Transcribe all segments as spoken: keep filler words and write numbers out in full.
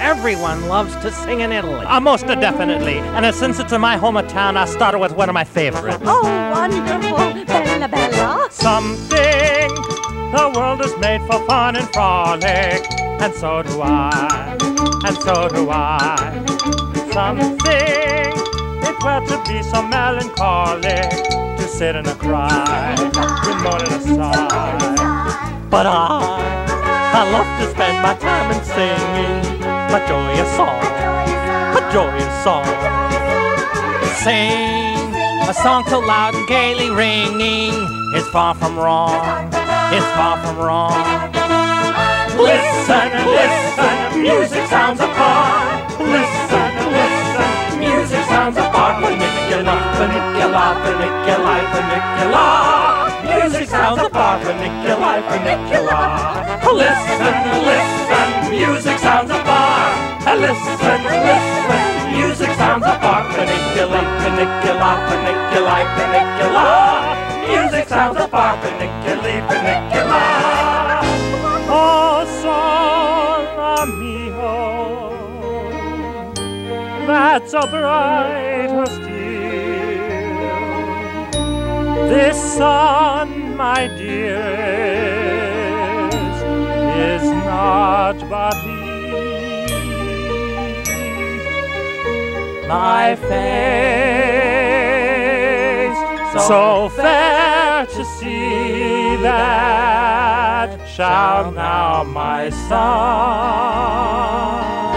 everyone loves to sing in Italy. Uh, most definitely. And uh, since it's in my hometown, I started with one of my favorites. Oh, wonderful, bella, bella. Something the world is made for fun and frolic, and so do I, and so do I. Something it were to be so melancholic, to sit and a cry, with more than a sigh. But I, I love to spend my time in singing a joyous song, a joyous song. Sing a song so loud and gaily ringing is far from wrong, is far from wrong. Listen, listen, music sounds apart. Listen, listen, music sounds apart. Funicula, funicula, funicula, funicula. Music sounds apart. Funicula, funicula. Listen, listen, music sounds apart. Listen, listen, music sounds apart. Funicula, funicula, funicula, funicula. Music sounds apart. Funicula, funicula. Oh, Sol Amico, that's a brighter still. This sun, my dearest, is not but he. My face, so fair to see, that shall now my son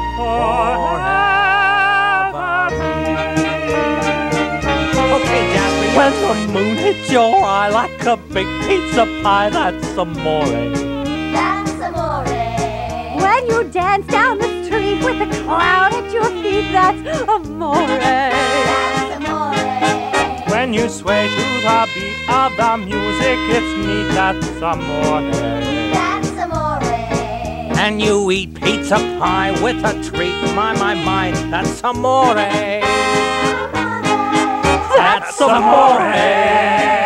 forever be. Okay, Jasper. When the moon hits your eye like a big pizza pie, that's amore. That's amore. When you dance down the street with a cloud at your feet, that's amore. That's amore. When you sway to the beat of the music, it's neat, that's amore. That's amore. And you eat pizza pie with a treat, my, my, my, that's amore. That's amore.